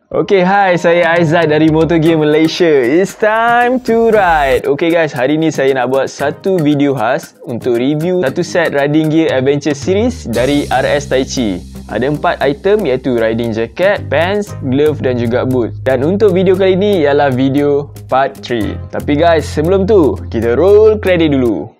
Okay, hai, saya Aizat dari MotoGame Malaysia. It's time to ride. Okay guys, hari ni saya nak buat satu video khas untuk review satu set riding gear adventure series dari RS Taichi. Ada 4 item iaitu riding jacket, pants, glove dan juga boot. Dan untuk video kali ni ialah video part 3. Tapi guys, sebelum tu, kita roll credit dulu.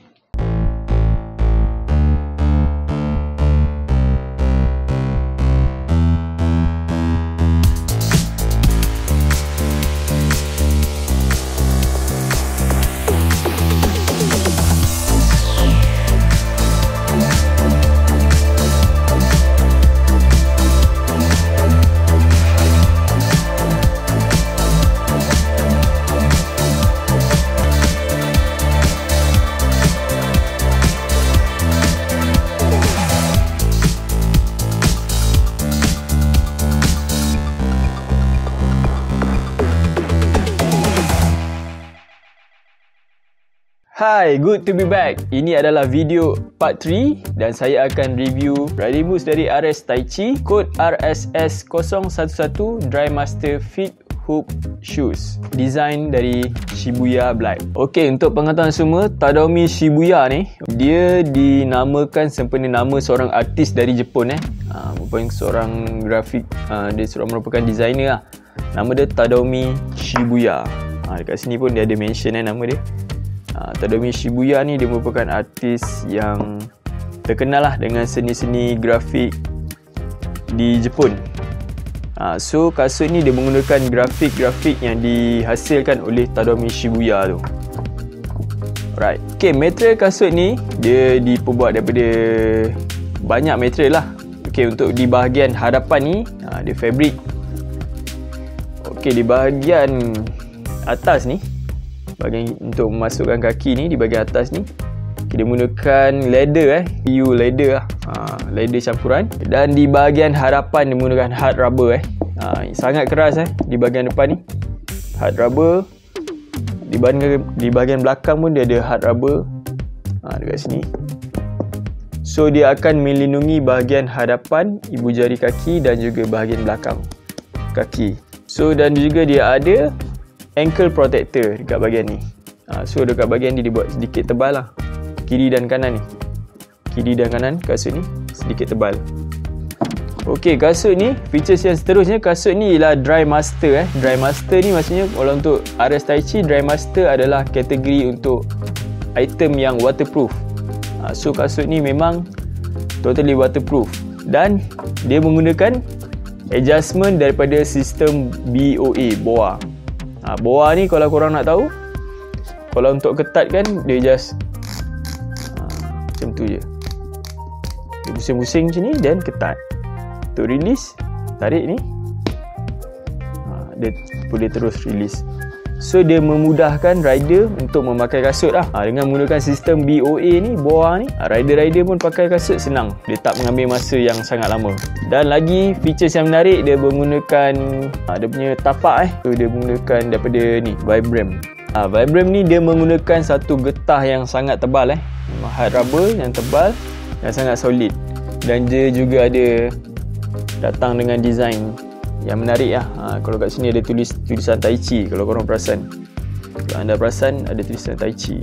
Hai, good to be back. Ini adalah video part 3 dan saya akan review riding boots dari RS Taichi, kod RSS011 Dry Master Fit Hoop Shoes, design dari Shibuya Black. Okey, untuk pengetahuan semua, Tadaomi Shibuya ni dia dinamakan sempena nama seorang artis dari Jepun merupakan seorang grafik, dia merupakan designer lah. Nama dia Tadaomi Shibuya. Dekat sini pun dia ada mention nama dia. Tadaomi Shibuya ni dia merupakan artis yang terkenal lah dengan seni-seni grafik di Jepun. So kasut ni dia menggunakan grafik-grafik yang dihasilkan oleh Tadaomi Shibuya tu. Alright. Okay, material kasut ni dia diperbuat daripada banyak material lah. Okay, untuk di bahagian hadapan ni dia fabric. Okay, di bahagian atas ni, bahagian untuk memasukkan kaki ni, di bahagian atas ni kita menggunakan leather PU leather leather campuran, dan di bahagian hadapan dia menggunakan hard rubber sangat keras di bahagian depan ni hard rubber, di bahagian belakang pun dia ada hard rubber dekat sini. So dia akan melindungi bahagian hadapan, ibu jari kaki dan juga bahagian belakang kaki. So dan juga dia ada ankle protector dekat bahagian ni. So dekat bahagian ni dibuat sedikit tebal lah, kiri dan kanan ni, kiri dan kanan kasut ni sedikit tebal. Ok, kasut ni, features yang seterusnya, kasut ni ialah Dry Master Dry Master ni maksudnya kalau untuk RS Taichi, Dry Master adalah kategori untuk item yang waterproof. So kasut ni memang totally waterproof dan dia menggunakan adjustment daripada sistem BOA. BOA ni kalau korang nak tahu, kalau untuk ketat kan dia just macam tu je, dia pusing-pusing macam ni dan ketat. Untuk release, tarik ni, dia boleh terus release. So dia memudahkan rider untuk memakai kasut lah. Dengan menggunakan sistem BOA ni, BOA ni, rider-rider pun pakai kasut senang, dia tak mengambil masa yang sangat lama. Dan lagi features yang menarik, dia menggunakan dia punya tapak so dia menggunakan daripada ni Vibram. Vibram ni dia menggunakan satu getah yang sangat tebal hard rubber yang tebal yang sangat solid, dan dia juga ada datang dengan design yang menarik kalau kat sini ada tulisan Taichi. Kalau korang perasan, kalau anda perasan ada tulisan Taichi.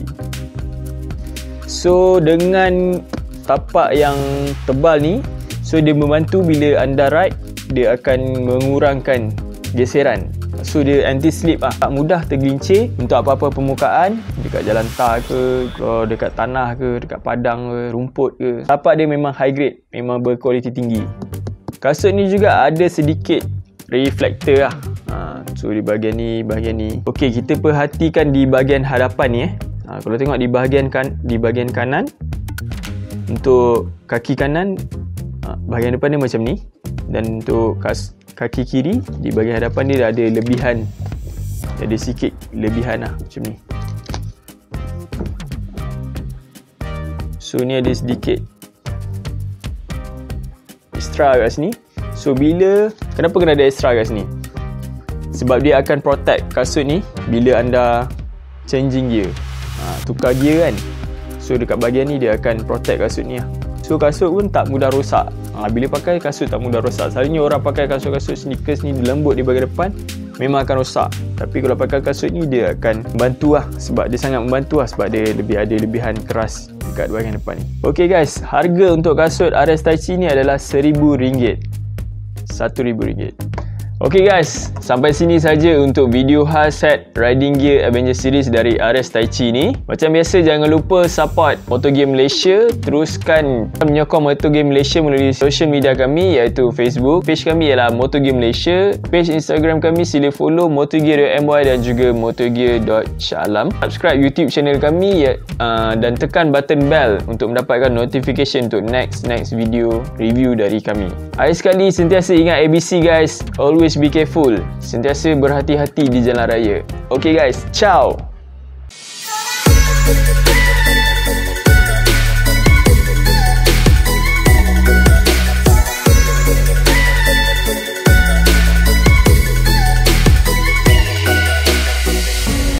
So dengan tapak yang tebal ni, so dia membantu bila anda ride, dia akan mengurangkan geseran. So dia anti slip tak mudah tergelincir untuk apa-apa permukaan, dekat jalan tar ke, dekat tanah ke, dekat padang ke, rumput ke. Tapak dia memang high grade, memang berkualiti tinggi. Kasut ni juga ada sedikit reflektor so di bahagian ni. Okey, kita perhatikan di bahagian hadapan ni kalau tengok di bahagian kanan, untuk kaki kanan bahagian depan dia macam ni, dan untuk kaki kiri di bahagian hadapan dia ada lebihan, ada sikit lebihan macam ni. So ni ada sedikit extra kat sini. So kenapa kena ada extra kat sini? Sebab dia akan protect kasut ni bila anda changing gear, tukar gear kan. So dekat bahagian ni dia akan protect kasut ni So kasut pun tak mudah rosak. Bila pakai kasut tak mudah rosak. Selalunya orang pakai kasut-kasut sneakers ni lembut di bahagian depan, memang akan rosak. Tapi kalau pakai kasut ni dia akan membantu lah, sebab dia sangat membantu lah, sebab dia ada lebihan keras dekat bahagian depan ni. Ok guys, harga untuk kasut RS Taichi ni adalah RM1,000. RM1,000. Ok guys, sampai sini saja untuk video khas set Riding Gear Avenger Series dari RS Taichi ni. Macam biasa, jangan lupa support MotoGame Malaysia. Teruskan menyokong MotoGame Malaysia melalui social media kami, iaitu Facebook. Page kami ialah MotoGame Malaysia. Page Instagram kami sila follow motogear.my dan juga motogear.shah-alam. Subscribe YouTube channel kami dan tekan button bell untuk mendapatkan notification untuk next video review dari kami. Akhir sekali, sentiasa ingat ABC guys. Always be careful. Sentiasa berhati-hati di jalan raya. Okay guys, ciao.